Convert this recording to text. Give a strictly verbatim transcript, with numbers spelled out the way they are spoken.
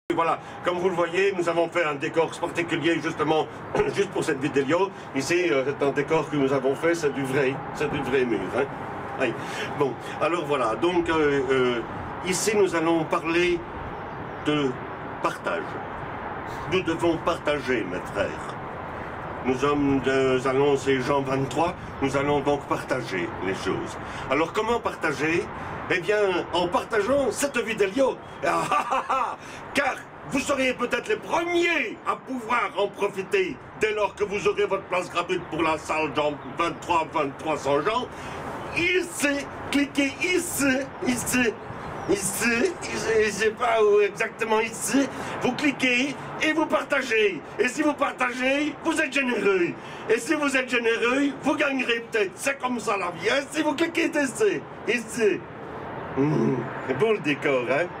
Voilà, comme vous le voyez, nous avons fait un décor particulier justement, juste pour cette vidéo. Ici, euh, c'est un décor que nous avons fait, c'est du vrai, c'est du vrai mur. Hein. Oui. Bon, alors voilà, donc euh, euh, ici nous allons parler de partage. Nous devons partager, mes frères. Nous sommes, nous allons, c'est Jean vingt-trois, nous allons donc partager les choses. Alors comment partager? Eh bien, en partageant cette vidéo, ah, ah, ah, ah, car vous seriez peut-être les premiers à pouvoir en profiter dès lors que vous aurez votre place gratuite pour la salle Jean vingt-trois, vingt-trois cents gens. Ici, cliquez ici, ici, ici, je ne sais pas où exactement ici, vous cliquez et vous partagez. Et si vous partagez, vous êtes généreux. Et si vous êtes généreux, vous gagnerez peut-être. C'est comme ça la vie. Hein? Si vous cliquez ici, ici. Mmh, c'est beau le décor, hein?